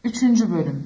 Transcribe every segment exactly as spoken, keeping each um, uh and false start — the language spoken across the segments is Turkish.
Üçüncü bölüm.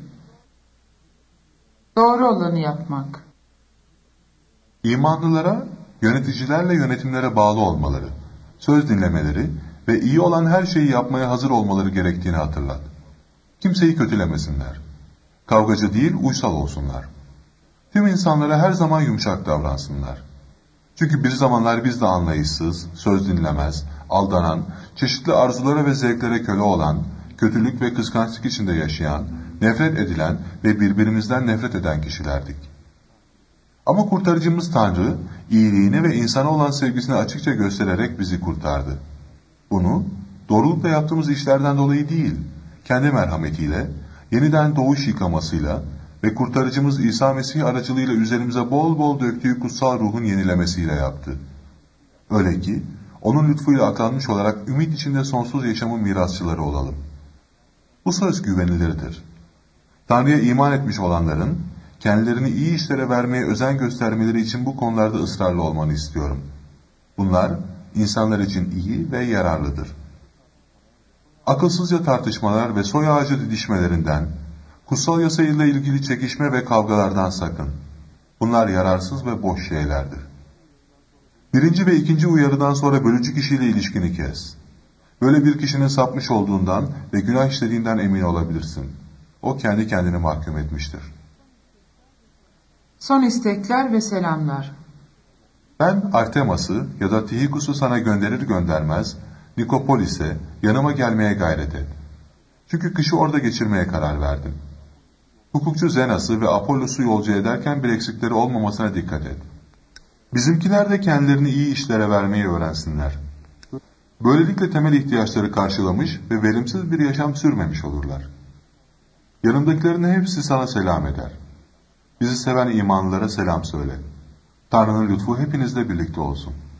Doğru olanı yapmak. İmanlılara, yöneticilerle yönetimlere bağlı olmaları, söz dinlemeleri ve iyi olan her şeyi yapmaya hazır olmaları gerektiğini hatırlat. Kimseyi kötülemesinler. Kavgacı değil, uysal olsunlar. Tüm insanlara her zaman yumuşak davransınlar. Çünkü bir zamanlar biz de anlayışsız, söz dinlemez, aldanan, çeşitli arzulara ve zevklere köle olan, kötülük ve kıskançlık içinde yaşayan, nefret edilen ve birbirimizden nefret eden kişilerdik. Ama kurtarıcımız Tanrı, iyiliğini ve insana olan sevgisini açıkça göstererek bizi kurtardı. Bunu, doğrulukla yaptığımız işlerden dolayı değil, kendi merhametiyle, yeniden doğuş yıkamasıyla ve kurtarıcımız İsa Mesih aracılığıyla üzerimize bol bol döktüğü kutsal ruhun yenilemesiyle yaptı. Öyle ki, onun lütfuyla aklanmış olarak ümit içinde sonsuz yaşamın mirasçıları olalım. Bu söz güvenilirdir. Tanrı'ya iman etmiş olanların, kendilerini iyi işlere vermeye özen göstermeleri için bu konularda ısrarlı olmanı istiyorum. Bunlar, insanlar için iyi ve yararlıdır. Akılsızca tartışmalar ve soy ağacı didişmelerinden, kutsal yasayla ilgili çekişme ve kavgalardan sakın. Bunlar yararsız ve boş şeylerdir. Birinci ve ikinci uyarıdan sonra bölücü kişiyle ilişkini kes. Böyle bir kişinin sapmış olduğundan ve günah işlediğinden emin olabilirsin. O kendi kendini mahkum etmiştir. Son istekler ve selamlar. Ben Artemas'ı ya da Tihikus'u sana gönderir göndermez, Nikopolis'e yanıma gelmeye gayret et. Çünkü kışı orada geçirmeye karar verdim. Hukukçu Zenas'ı ve Apollos'u yolcu ederken bir eksikleri olmamasına dikkat et. Bizimkiler de kendilerini iyi işlere vermeyi öğrensinler. Böylelikle temel ihtiyaçları karşılamış ve verimsiz bir yaşam sürmemiş olurlar. Yanımdakilerin hepsi sana selam eder. Bizi seven imanlılara selam söyle. Tanrı'nın lütfu hepinizle birlikte olsun.